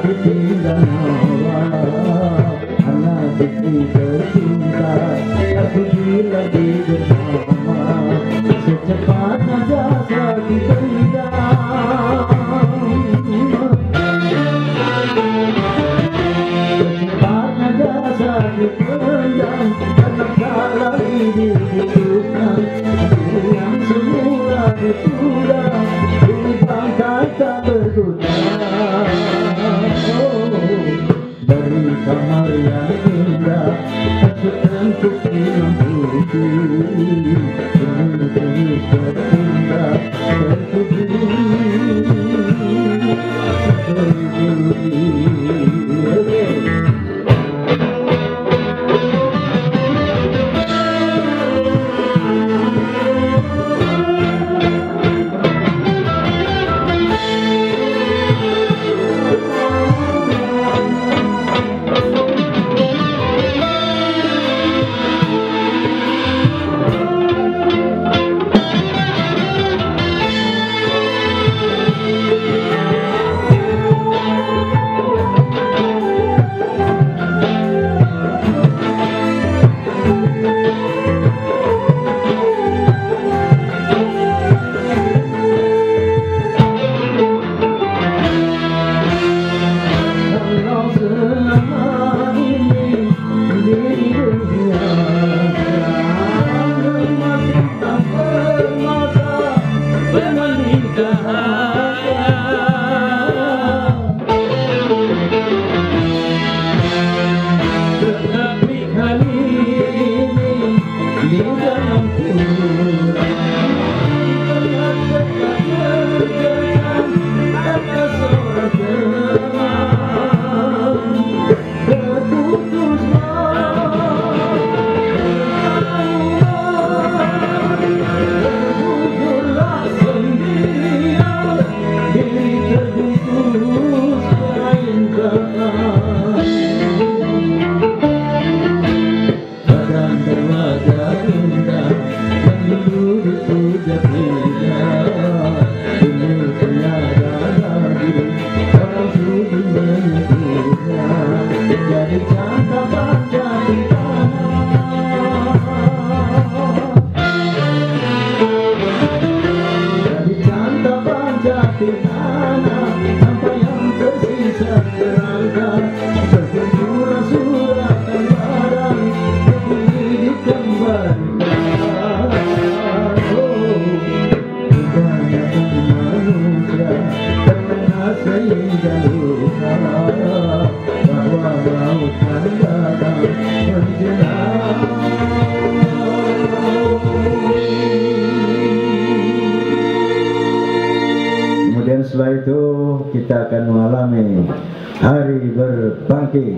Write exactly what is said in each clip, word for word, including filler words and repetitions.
ditinggal nyawa, anak istri tercinta, aku bila di bersama, secepatnya jasa ditendang, secepatnya jasa ditendang, karena kalah ini dibutuhkan, yang semula ditunda, ini bangkai tak berguna. Dari kamar yang indah, untuk hilang putih, ini terus tertunda, tertutup, setelah itu kita akan mengalami hari berbangkit.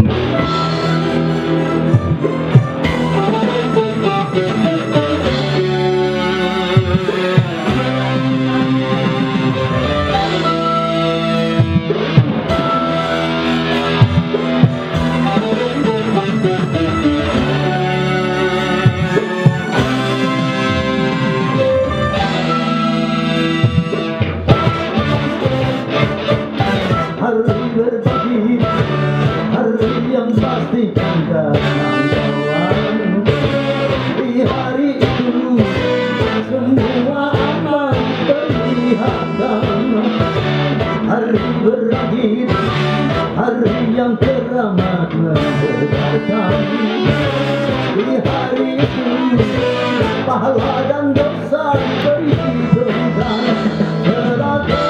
Hari yang teramat membedakan, di hari itu pahala dan dosa berisi tentang celaka,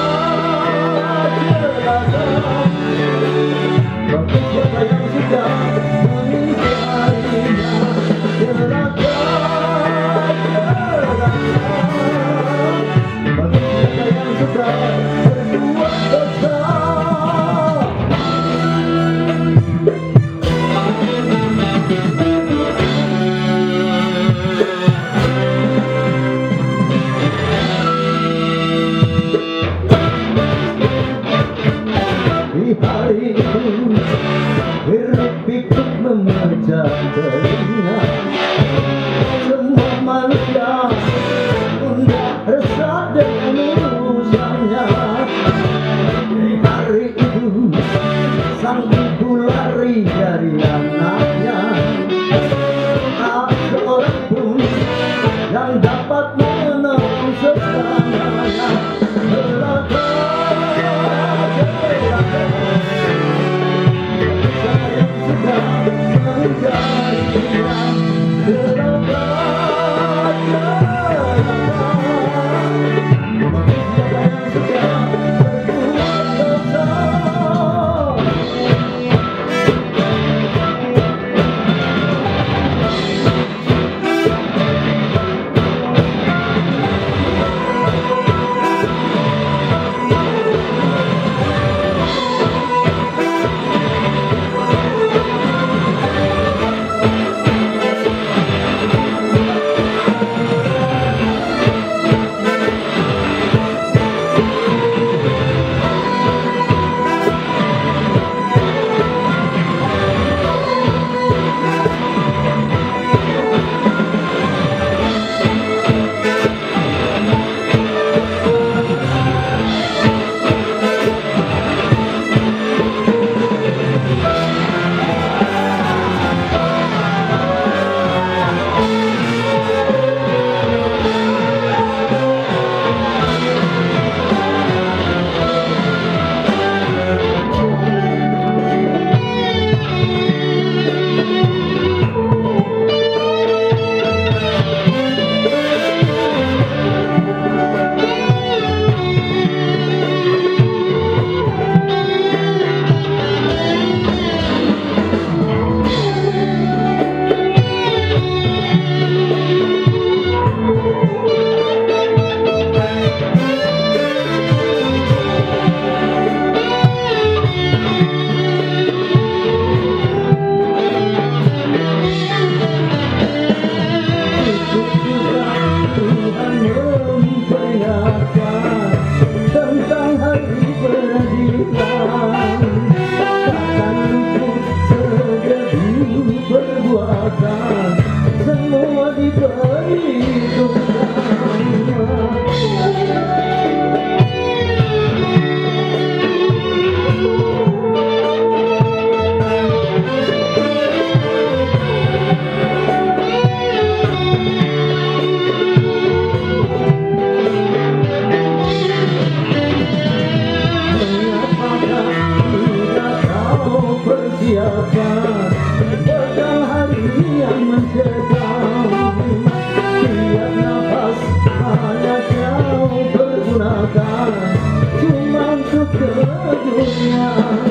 celaka. Bagi siapa yang sudah mengingkarinya, celaka, celaka. Bagi siapa yang sudah berbuat dosa, hari itu hiruk-pikuk memecah telinga, semua manusia gundah resah dengan urusannya. Hari itu negeri peradilan, takkan luput sejadi perbuatan, semua diperhitungkan. Persiapan bekal hari yang mencekam, tiap nafas hanya kau pergunakan cuma untuk keduniaan.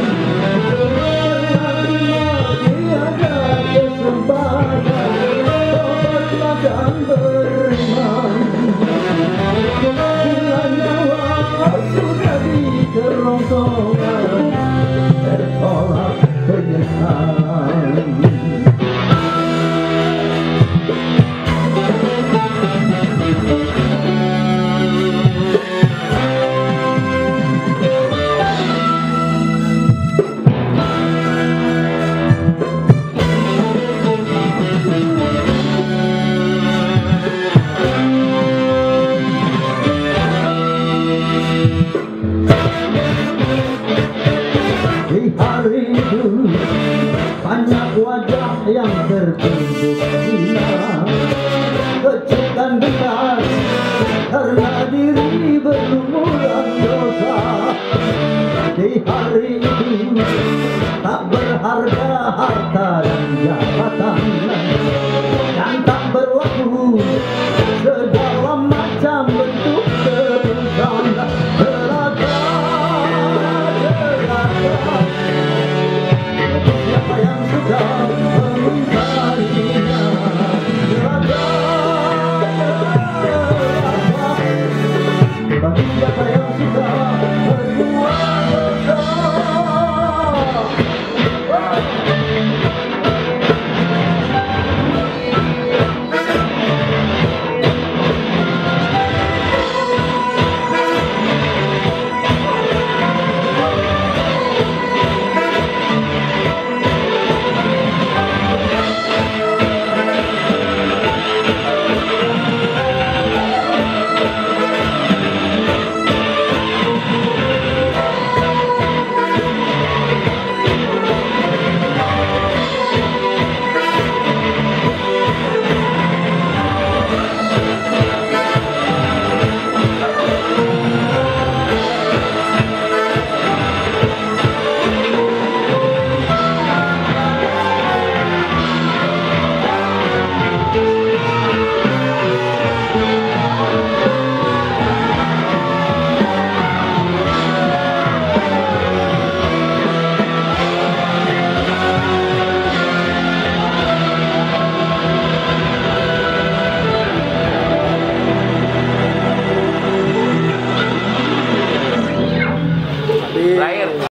Tiada kesempatan obat makan beriman, bila nyawa sudah di kerongkongan tertolak penyesalan. Di hari itu banyak wajah yang tertunduk hina, kecutan besar karena diri berlumuran dosa. Di hari itu tak berharga harta dan jasa,